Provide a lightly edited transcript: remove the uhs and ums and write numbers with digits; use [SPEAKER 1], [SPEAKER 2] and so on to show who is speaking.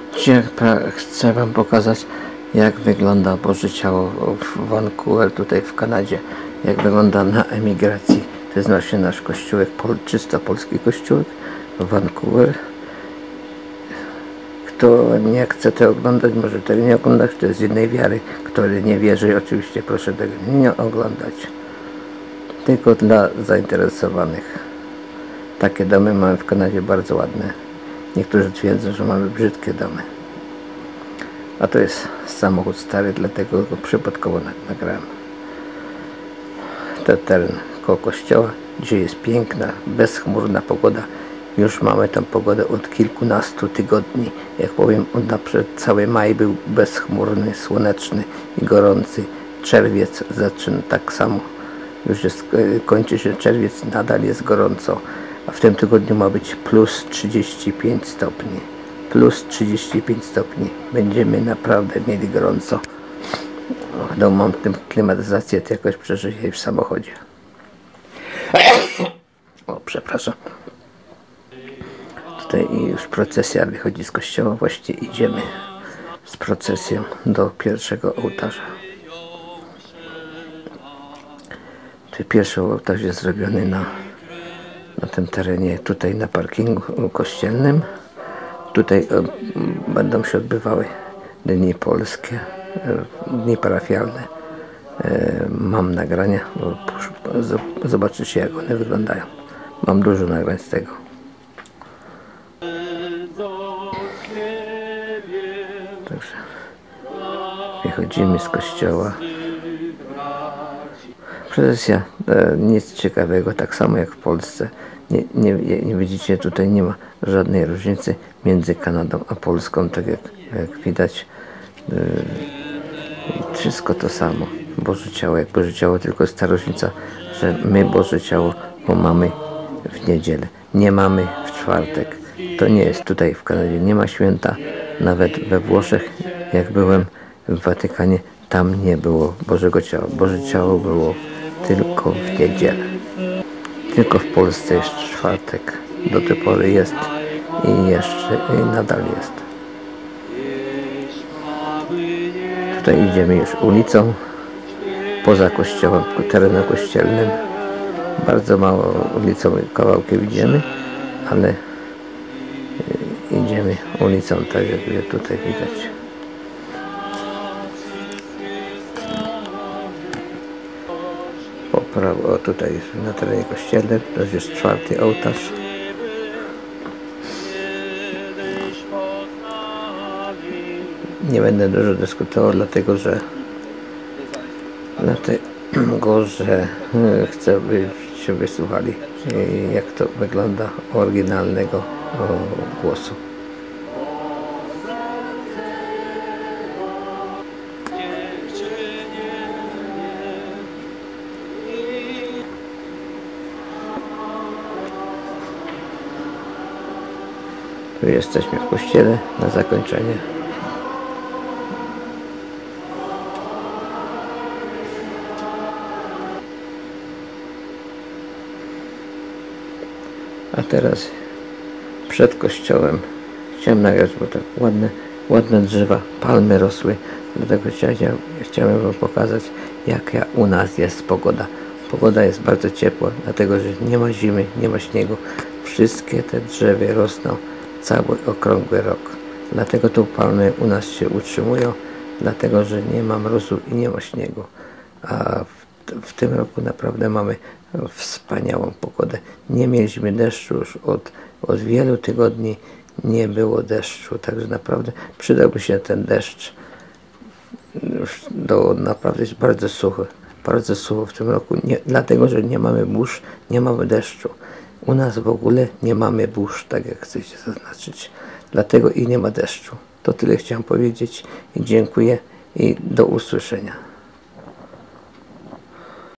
[SPEAKER 1] Dzisiaj chcę wam pokazać, jak wygląda Boże Ciało w Vancouver, tutaj w Kanadzie. Jak wygląda na emigracji. To jest właśnie nasz kościółek, czysto polski kościółek w Vancouver. Kto nie chce tego oglądać, może tego nie oglądać. To jest z innej wiary. Który nie wierzy, oczywiście proszę tego nie oglądać. Tylko dla zainteresowanych. Takie domy mamy w Kanadzie bardzo ładne. Niektórzy twierdzą, że mamy brzydkie domy. A to jest samochód stary, dlatego go przypadkowo nagrałem. To teren koło kościoła, gdzie jest piękna, bezchmurna pogoda. Już mamy tam pogodę od kilkunastu tygodni. Jak powiem, cały maj był bezchmurny, słoneczny i gorący. Czerwiec zaczyna tak samo. Już kończy się czerwiec, nadal jest gorąco. A w tym tygodniu ma być plus 35 stopni. Plus 35 stopni. Będziemy naprawdę mieli gorąco. No, mam tym klimatyzację, to jakoś przeżyję w samochodzie. O, przepraszam. Tutaj już procesja wychodzi z kościoła. Właściwie idziemy z procesją do pierwszego ołtarza. Tutaj pierwszy ołtarz jest zrobiony na tym terenie, tutaj na parkingu kościelnym. Tutaj będą się odbywały dni polskie, dni parafialne. Mam nagrania, zobaczycie, jak one wyglądają. Mam dużo nagrań z tego. Także wychodzimy z kościoła. Procesja, nic ciekawego, tak samo jak w Polsce. Nie widzicie, tutaj nie ma żadnej różnicy między Kanadą a Polską, tak jak widać. Wszystko to samo. Boże Ciało jak Boże Ciało, tylko jest ta różnica, że my Boże Ciało mamy w niedzielę. Nie mamy w czwartek. To nie jest tutaj w Kanadzie, nie ma święta. Nawet we Włoszech, jak byłem w Watykanie, tam nie było Bożego Ciała. Boże Ciało było tylko w niedzielę. Tylko w Polsce jest czwartek. Do tej pory jest i nadal jest. Tutaj idziemy już ulicą, poza kościołem, terenem kościelnym. Bardzo mało ulicą, kawałkiem idziemy, ale idziemy ulicą, tak jak tutaj widać. Po prawo, tutaj na terenie kościelnym, to jest czwarty ołtarz. Nie będę dużo dyskutował, dlatego że chcę, byście wysłuchali, jak to wygląda oryginalnego głosu. Tu jesteśmy w kościele na zakończenie. A teraz przed kościołem chciałem nagrać, bo tak ładne drzewa, palmy rosły, dlatego chciałem wam pokazać, jaka u nas jest pogoda. Pogoda jest bardzo ciepła, dlatego że nie ma zimy, nie ma śniegu. Wszystkie te drzewa rosną cały okrągły rok. Dlatego tu palmy u nas się utrzymują, dlatego że nie ma mrozu i nie ma śniegu. A w tym roku naprawdę mamy wspaniałą pogodę. Nie mieliśmy deszczu już od wielu tygodni, nie było deszczu, także naprawdę przydałby się ten deszcz. Naprawdę jest bardzo sucho w tym roku, dlatego że nie mamy burz, nie mamy deszczu. U nas w ogóle nie mamy burz, tak jak chcecie zaznaczyć, dlatego i nie ma deszczu. To tyle chciałem powiedzieć i dziękuję i do usłyszenia.